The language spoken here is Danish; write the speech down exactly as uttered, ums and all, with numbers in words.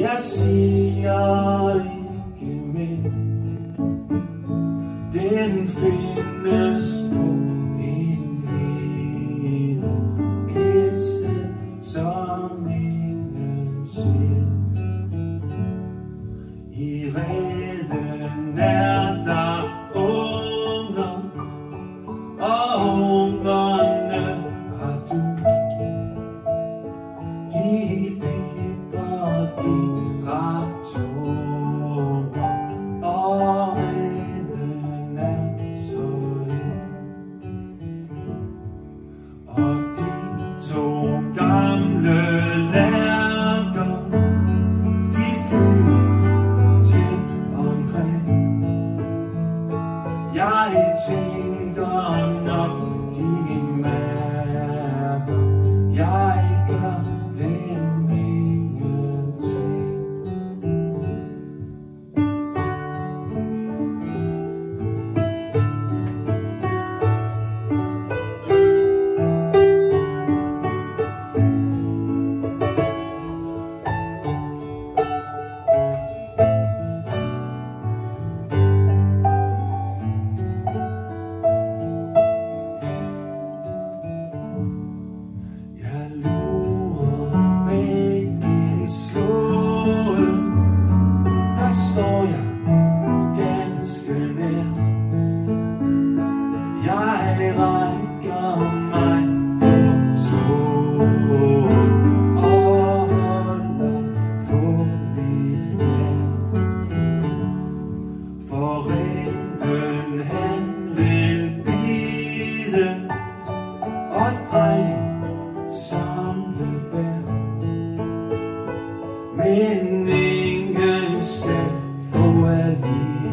Jeg siger ikke mere. Den findes på en hede, et sted, som ingen ser. I reden er der unger, og ungerne har du. De piber, de har tunger, og reden er så lille. Og de to gamle lærker, de flyver til omkring. Jeg tænker nok, de mærker, jeg gør dem ingenting. Jeg lurer bag en slåde, der står jeg ganske nær. Jeg rækker mig på tåen og holder på mit vejr. For ræven han vil bide og dreje samle bær. Men ingen skal få at vide,